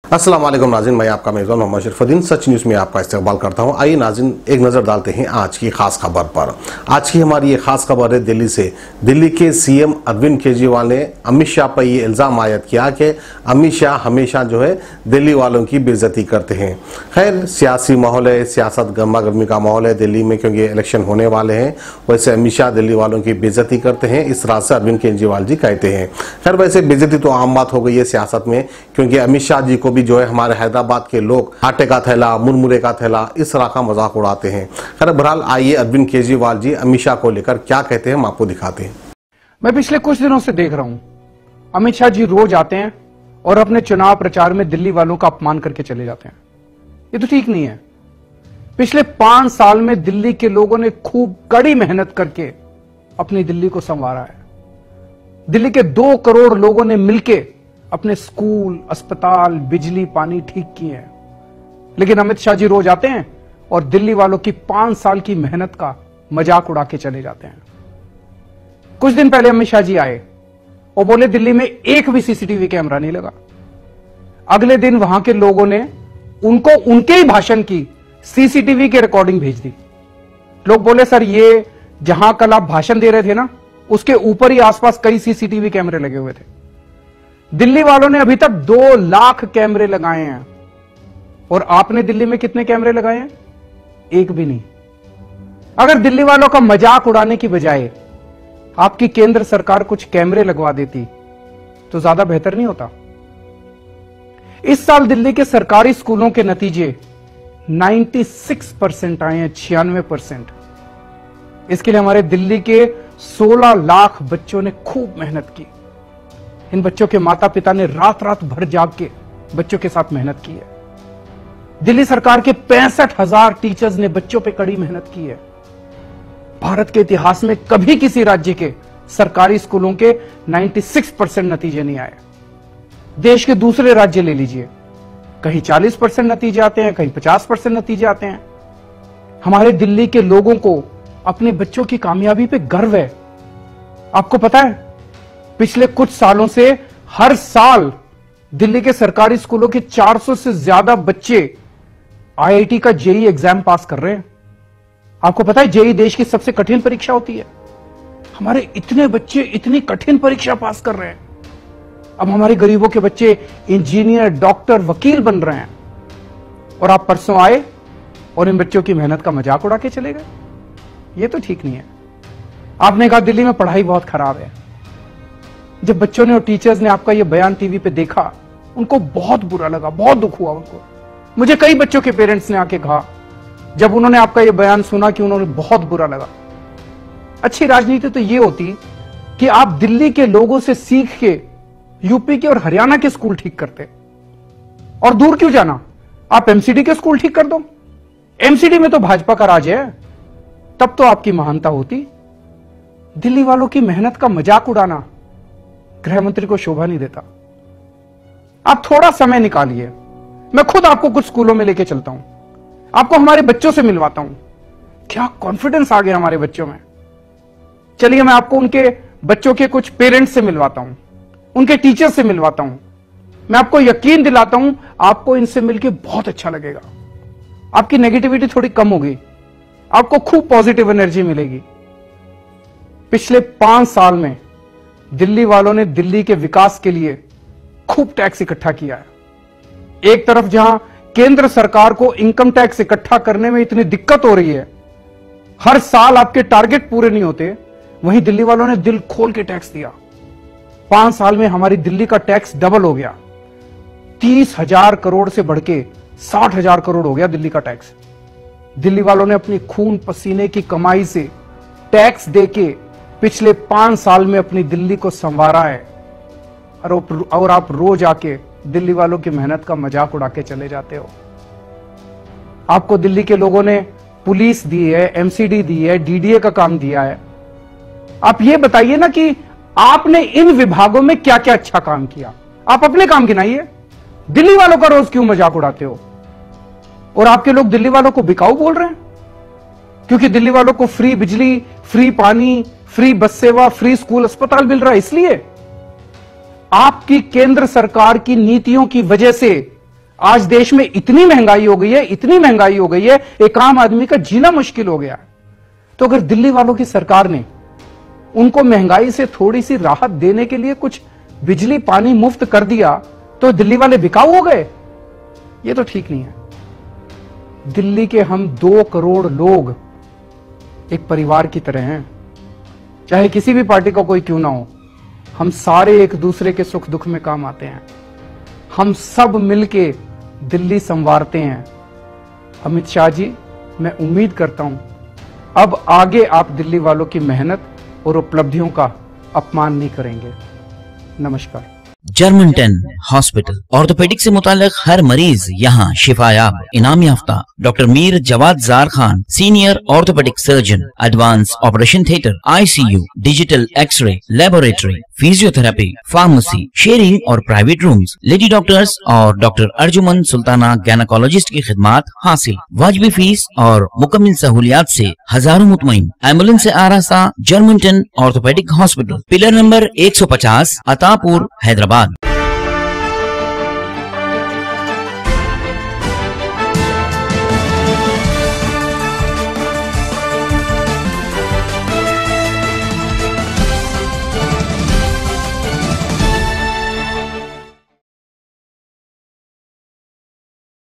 अस्सलाम वालेकुम नाज़रीन, मैं आपका मेज़बान मोहम्मद शरीफुद्दीन सच न्यूज़ में आपका इस्तकबाल करता हूं। आइए नाज़रीन एक नज़र डालते हैं आज की खास खबर पर। आज की हमारी ये खास खबर है दिल्ली से। दिल्ली के सीएम अरविंद केजरीवाल ने अमित शाह पर ये इल्ज़ाम आयद किया कि अमित शाह हमेशा जो है दिल्ली वालों की बेइज्जती करते हैं। खैर सियासी माहौल है, सियासत गर्मा गर्मी का माहौल है दिल्ली में, क्योंकि इलेक्शन होने वाले हैं। वैसे अमित शाह दिल्ली वालों की बेइज्जती करते हैं, इस तरह से अरविंद केजरीवाल जी कहते हैं। खैर वैसे बेइज्जती तो आम बात हो गई है सियासत में, क्योंकि अमित शाह जी को भी जो है हमारे हैदराबाद के लोग आटे का थैला, मुरमुरे का थैला, इस तरह का मजाक उड़ाते हैं। खैर बहरहाल आइए अरविंद केजरीवाल जी अमित शाह को लेकर क्या कहते हैं हम आपको दिखाते हैं। मैं पिछले कुछ दिनों से देख रहा हूं अमित शाह जी रोज आते हैं और अपने चुनाव प्रचार में दिल्ली वालों का अपमान करके चले जाते हैं। ये तो ठीक नहीं है। पिछले 5 साल में दिल्ली के लोगों ने खूब कड़ी मेहनत करके अपनी दिल्ली को संवारा है। दिल्ली के 2 करोड़ लोगों ने मिलकर अपने स्कूल, अस्पताल, बिजली, पानी ठीक किए हैं। लेकिन अमित शाह जी रोज आते हैं और दिल्ली वालों की 5 साल की मेहनत का मजाक उड़ा के चले जाते हैं। कुछ दिन पहले अमित शाह जी आए और बोले दिल्ली में एक भी सीसीटीवी कैमरा नहीं लगा। अगले दिन वहां के लोगों ने उनको उनके ही भाषण की सीसीटीवी की रिकॉर्डिंग भेज दी। लोग बोले सर ये जहां कल आप भाषण दे रहे थे ना, उसके ऊपर ही आसपास कई सीसीटीवी कैमरे लगे हुए थे। दिल्ली वालों ने अभी तक 2 लाख कैमरे लगाए हैं और आपने दिल्ली में कितने कैमरे लगाए हैं? एक भी नहीं। अगर दिल्ली वालों का मजाक उड़ाने की बजाय आपकी केंद्र सरकार कुछ कैमरे लगवा देती तो ज्यादा बेहतर नहीं होता? इस साल दिल्ली के सरकारी स्कूलों के नतीजे 96% आए हैं, 96%। इसके लिए हमारे दिल्ली के 16 लाख बच्चों ने खूब मेहनत की। इन बच्चों के माता पिता ने रात रात भर जाग के बच्चों के साथ मेहनत की है। दिल्ली सरकार के 65,000 टीचर्स ने बच्चों पे कड़ी मेहनत की है। भारत के इतिहास में कभी किसी राज्य के सरकारी स्कूलों के 96% नतीजे नहीं आए। देश के दूसरे राज्य ले लीजिए, कहीं 40% नतीजे आते हैं, कहीं 50% नतीजे आते हैं। हमारे दिल्ली के लोगों को अपने बच्चों की कामयाबी पे गर्व है। आपको पता है पिछले कुछ सालों से हर साल दिल्ली के सरकारी स्कूलों के 400 से ज्यादा बच्चे आईआईटी का जेईई एग्जाम पास कर रहे हैं। आपको पता है जेईई देश की सबसे कठिन परीक्षा होती है। हमारे इतने बच्चे इतनी कठिन परीक्षा पास कर रहे हैं। अब हमारे गरीबों के बच्चे इंजीनियर, डॉक्टर, वकील बन रहे हैं। और आप परसों आए और इन बच्चों की मेहनत का मजाक उड़ा के चले गए। ये तो ठीक नहीं है। आपने कहा दिल्ली में पढ़ाई बहुत खराब है। जब बच्चों ने और टीचर्स ने आपका यह बयान टीवी पे देखा, उनको बहुत बुरा लगा, बहुत दुख हुआ उनको। मुझे कई बच्चों के पेरेंट्स ने आके कहा जब उन्होंने आपका यह बयान सुना कि उन्होंने बहुत बुरा लगा। अच्छी राजनीति तो यह होती कि आप दिल्ली के लोगों से सीख के यूपी के और हरियाणा के स्कूल ठीक करते। और दूर क्यों जाना, आप एमसीडी के स्कूल ठीक कर दो। एमसीडी में तो भाजपा का राज है, तब तो आपकी महानता होती। दिल्ली वालों की मेहनत का मजाक उड़ाना गृह मंत्री को शोभा नहीं देता। आप थोड़ा समय निकालिए, मैं खुद आपको कुछ स्कूलों में लेके चलता हूं, आपको हमारे बच्चों से मिलवाता हूं। क्या कॉन्फिडेंस आ गया हमारे बच्चों में। चलिए मैं आपको उनके बच्चों के कुछ पेरेंट्स से मिलवाता हूं, उनके टीचर से मिलवाता हूं। मैं आपको यकीन दिलाता हूं आपको इनसे मिलकर बहुत अच्छा लगेगा। आपकी नेगेटिविटी थोड़ी कम होगी, आपको खूब पॉजिटिव एनर्जी मिलेगी। पिछले 5 साल में दिल्ली वालों ने दिल्ली के विकास के लिए खूब टैक्स इकट्ठा किया है। एक तरफ जहां केंद्र सरकार को इनकम टैक्स इकट्ठा करने में इतनी दिक्कत हो रही है, हर साल आपके टारगेट पूरे नहीं होते, वहीं दिल्ली वालों ने दिल खोल के टैक्स दिया। 5 साल में हमारी दिल्ली का टैक्स डबल हो गया। 30,000 करोड़ से बढ़ के 60,000 करोड़ हो गया दिल्ली का टैक्स। दिल्ली वालों ने अपनी खून पसीने की कमाई से टैक्स देके पिछले 5 साल में अपनी दिल्ली को संवारा है। और आप रोज आके दिल्ली वालों की मेहनत का मजाक उड़ा के चले जाते हो। आपको दिल्ली के लोगों ने पुलिस दी है, एमसीडी दी है, डीडीए का काम दिया है। आप ये बताइए ना कि आपने इन विभागों में क्या क्या अच्छा काम किया। आप अपने काम गिनाइए, दिल्ली वालों का रोज क्यों मजाक उड़ाते हो? और आपके लोग दिल्ली वालों को बिकाऊ बोल रहे हैं क्योंकि दिल्ली वालों को फ्री बिजली, फ्री पानी, फ्री बस सेवा, फ्री स्कूल, अस्पताल मिल रहा है। इसलिए आपकी केंद्र सरकार की नीतियों की वजह से आज देश में इतनी महंगाई हो गई है, इतनी महंगाई हो गई है, एक आम आदमी का जीना मुश्किल हो गया। तो अगर दिल्ली वालों की सरकार ने उनको महंगाई से थोड़ी सी राहत देने के लिए कुछ बिजली पानी मुफ्त कर दिया तो दिल्ली वाले बिकाऊ हो गए, ये तो ठीक नहीं है। दिल्ली के हम 2 करोड़ लोग एक परिवार की तरह हैं, चाहे किसी भी पार्टी का कोई क्यों ना हो, हम सारे एक दूसरे के सुख दुख में काम आते हैं, हम सब मिलके दिल्ली संवारते हैं। अमित शाह जी, मैं उम्मीद करता हूं अब आगे आप दिल्ली वालों की मेहनत और उपलब्धियों का अपमान नहीं करेंगे। नमस्कार। जर्मनटन हॉस्पिटल, ऑर्थोपेडिक से मुताल्लिक हर मरीज यहाँ शिफायाब। इनाम याफ्ता doctor Mir Jawad Jar Khan, senior orthopaedic surgeon, advance operation theatre, ICU, digital x-ray, laboratory, physiotherapy, pharmacy, sharing और प्राइवेट रूम्स, लेडी डॉक्टर्स और डॉक्टर अर्जुमन सुल्ताना गैनाकोलॉजिस्ट की खिदमात हासिल। वाजिबी फीस और मुकम्मल सहूलियात से हजारों मुतमईन। एम्बुलेंस से आरास्ता Germanten orthopaedic hospital, pillar number 150, Attapur, Hyderabad.